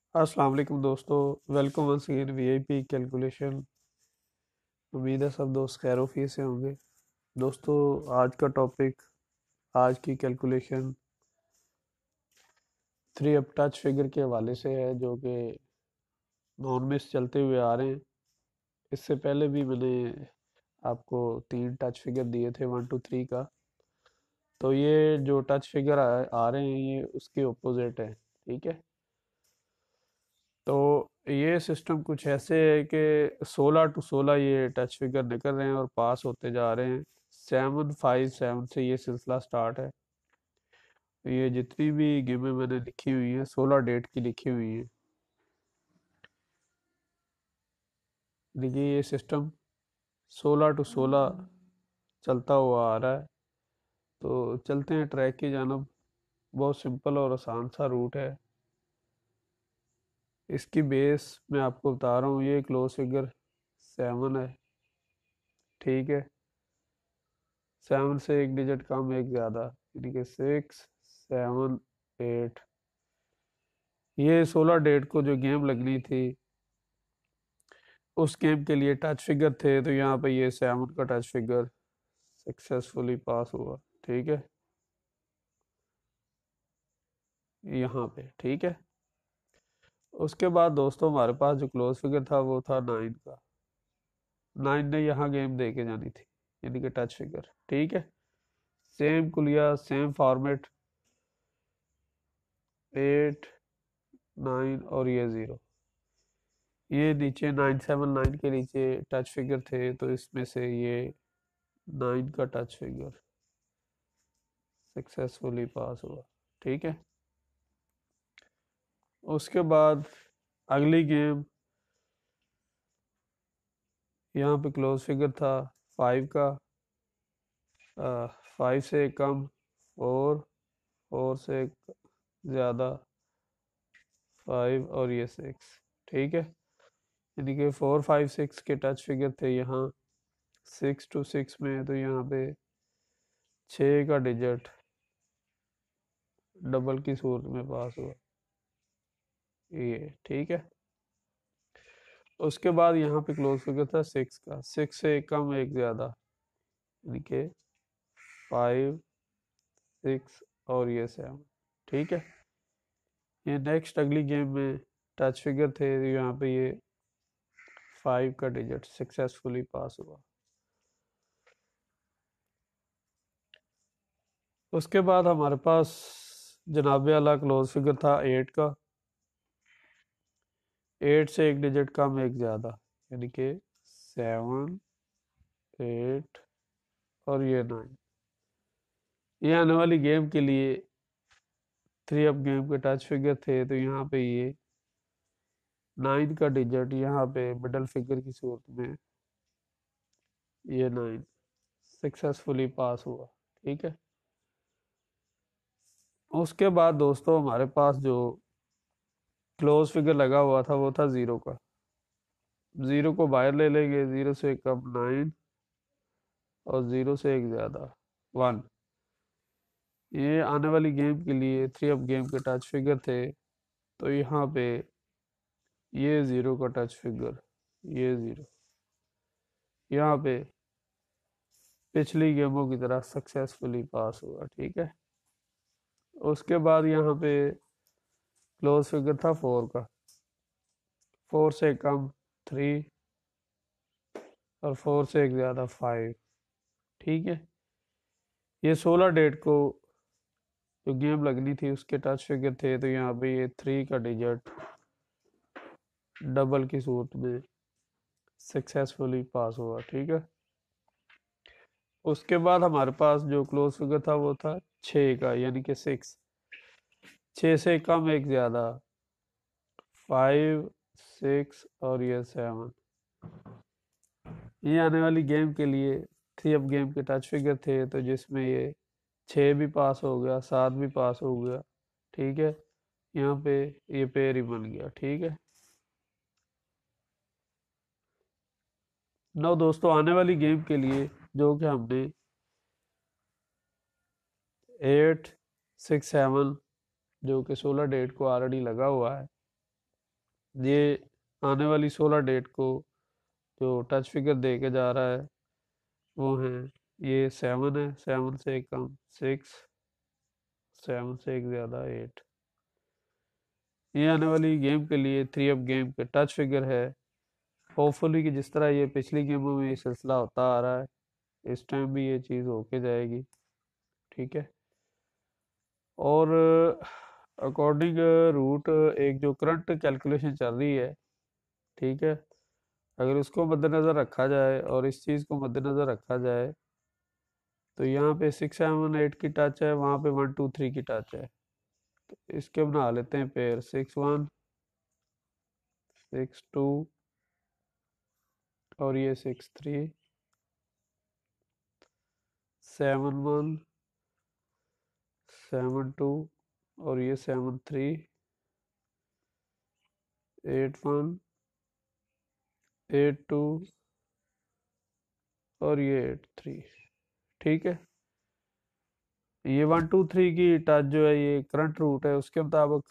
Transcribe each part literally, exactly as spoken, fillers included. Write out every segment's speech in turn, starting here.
अस्सलाम वालेकुम दोस्तों। Welcome once again VIP calculation. उम्मीद है सब दोस्त खैरोफियत से होंगे। दोस्तों, आज का टॉपिक, आज की calculation three up touch figure के हवाले से है, जो कि नॉन मिस चलते हुए आ रहे हैं। इससे पहले भी मैंने आपको तीन टच फिगर दिए थे, वन टू थ्री का। तो ये जो टच फिगर आ, आ रहे हैं, ये उसके ऑपोजिट है। ठीक है। तो ये सिस्टम कुछ ऐसे है कि सोलह टू सोलह ये टच फिगर निकल रहे हैं और पास होते जा रहे हैं। सेवन फाइव सेवन से ये सिलसिला स्टार्ट है। ये जितनी भी गेमें मैंने लिखी हुई हैं, सोलह डेट की लिखी हुई हैं। देखिए, ये सिस्टम सोलह टू सोलह चलता हुआ आ रहा है। तो चलते हैं ट्रैक की जानब। बहुत सिंपल और आसान सा रूट है। इसकी बेस मैं आपको बता रहा हूँ। ये क्लोज फिगर सेवन है। ठीक है। सेवन से एक डिजिट कम, एक ज़्यादा, यानी कि सिक्स सेवन एट। ये सोलह डेट को जो गेम लगनी थी, उस गेम के लिए टच फिगर थे। तो यहाँ पे ये सेवन का टच फिगर सक्सेसफुली पास हुआ। ठीक है, यहाँ पे। ठीक है। उसके बाद दोस्तों, हमारे पास जो क्लोज फिगर था वो था नाइन का। नाइन ने यहाँ गेम दे के जानी थी, यानी कि टच फिगर। ठीक है। सेम कुलिया, सेम फॉर्मेट, एट नाइन और ये ज़ीरो। ये नीचे नाइन सेवन नाइन के नीचे टच फिगर थे, तो इसमें से ये नाइन का टच फिगर सक्सेसफुली पास हुआ। ठीक है। उसके बाद अगली गेम, यहाँ पे क्लोज फिगर था फाइव का। फाइव से कम फोर, फोर से ज़्यादा फाइव और ये सिक्स। ठीक है। यानी कि फोर फाइव सिक्स के टच फिगर थे यहाँ। सिक्स टू सिक्स में तो यहाँ पे छः का डिजिट डबल की सूरत में पास हुआ। ये ठीक है। उसके बाद यहाँ पे क्लोज फिगर था सिक्स का। सिक्स से एक कम, एक ज़्यादा, यानी कि फाइव सिक्स और ये सेवन। ठीक है। ये नेक्स्ट अगली गेम में टच फिगर थे, तो यहाँ पे ये फाइव का डिजिट सक्सेसफुली पास हुआ। उसके बाद हमारे पास जनाबे वाला क्लोज फिगर था एट का। एट से एक डिजिट कम, एक ज़्यादा, यानी कि सेवन एट और ये नाइन। ये आने वाली गेम के लिए थ्री अप गेम के टच फिगर थे, तो यहाँ पे ये नाइन का डिजिट यहाँ पे मिडल फिगर की सूरत में ये नाइन सक्सेसफुली पास हुआ। ठीक है। उसके बाद दोस्तों, हमारे पास जो क्लोज फिगर लगा हुआ था वो था ज़ीरो का। ज़ीरो को बाहर ले लेंगे। ज़ीरो से एक कम नाइन और ज़ीरो से एक ज़्यादा वन। ये आने वाली गेम के लिए थ्री अप गेम के टच फिगर थे। तो यहाँ पे ये ज़ीरो का टच फिगर, ये ज़ीरो यहाँ पे पिछली गेमों की तरह सक्सेसफुली पास हुआ। ठीक है। उसके बाद यहाँ पे क्लोज फिगर था फोर का। फोर से कम थ्री और फोर से एक ज़्यादा फाइव। ठीक है। ये सोलह डेट को जो गेम लगनी थी उसके टच फिगर थे, तो यहाँ पे ये थ्री का डिजिट डबल की सूरत में सक्सेसफुली पास हुआ। ठीक है। उसके बाद हमारे पास जो क्लोज फिगर था वो था छः का, यानी कि सिक्स। छः से कम, एक ज़्यादा, फाइव सिक्स और ये सेवन। ये आने वाली गेम के लिए थ्री अप गेम के टच फिगर थे, तो जिसमें ये छः भी पास हो गया, सात भी पास हो गया। ठीक है। यहाँ पे ये पेयर ही बन गया। ठीक है। नौ दोस्तों, आने वाली गेम के लिए जो कि हमने एट सिक्स सेवन, जो कि सोलह डेट को ऑलरेडी लगा हुआ है, ये आने वाली सोलह डेट को जो टच फिगर दे के जा रहा है वो है, ये सेवन है, सेवन से एक कम सिक्स, सेवन से एक ज़्यादा एट। ये आने वाली गेम के लिए थ्री अप गेम के टच फिगर है। होपफुली कि जिस तरह ये पिछली गेमों में ये सिलसिला होता आ रहा है, इस टाइम भी ये चीज़ होके जाएगी। ठीक है। और अकॉर्डिंग रूट एक जो करंट कैलकुलेशन चल रही है, ठीक है, अगर उसको मद्देनज़र रखा जाए और इस चीज़ को मद्देनज़र रखा जाए तो यहाँ पे सिक्स सेवन एट की टच है, वहाँ पे वन टू थ्री की टच है। तो इसके बना लेते हैं pair, six one, six two और ये six three, seven one, seven two और ये seven three, eight one, eight two और ये एट थ्री। ठीक है। ये वन टू थ्री की टच जो है ये करंट रूट है, उसके मुताबिक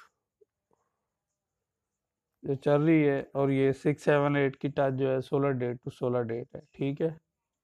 जो चल रही है, और ये सिक्स सेवन एट की टच जो है solar date to solar date है। ठीक है।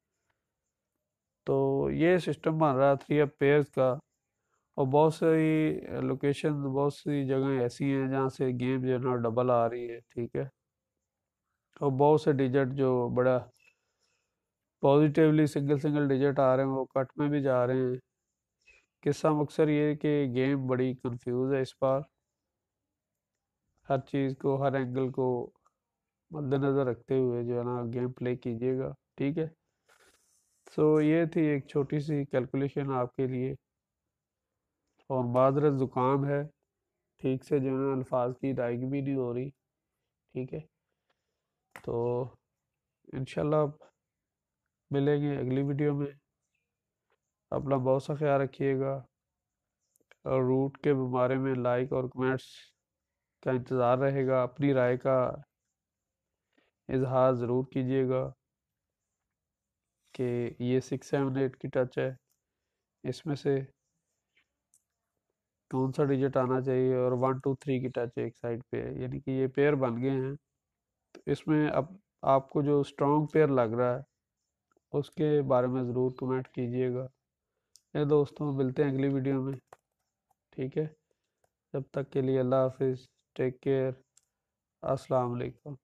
तो ये सिस्टम बन रहा है थ्री अप पेयर्स का। और बहुत सारी लोकेशन, बहुत सी जगह ऐसी हैं जहाँ से गेम जो है ना डबल आ रही है। ठीक है। और बहुत से डिजिट जो बड़ा पॉजिटिवली सिंगल सिंगल डिजिट आ रहे हैं वो कट में भी जा रहे हैं। किस्सा अक्सर ये है कि गेम बड़ी कंफ्यूज है इस बार, हर चीज़ को, हर एंगल को मद्देनज़र रखते हुए जो है ना गेम प्ले कीजिएगा। ठीक है। सो ये थी एक छोटी सी कैलकुलेशन आपके लिए। और माजरत ज़ुकाम है, ठीक से जो है ना अल्फाज की अदायगी भी नहीं हो रही। ठीक है। तो इंशाल्लाह मिलेंगे अगली वीडियो में। अपना बहुत सा ख्याल रखिएगा और रूट के बारे में लाइक और कमेंट्स का इंतज़ार रहेगा। अपनी राय का इजहार ज़रूर कीजिएगा कि ये सिक्स सेवन एट की टच है, इसमें से कौन सा डिजिट आना चाहिए, और वन टू थ्री की टच एक साइड पे है, यानी कि ये पेयर बन गए हैं। तो इसमें अब आपको जो स्ट्रॉन्ग पेयर लग रहा है उसके बारे में ज़रूर कमेंट कीजिएगा। ये दोस्तों मिलते हैं अगली वीडियो में। ठीक है। जब तक के लिए अल्लाह हाफिज़, टेक केयर, अस्सलाम वालेकुम।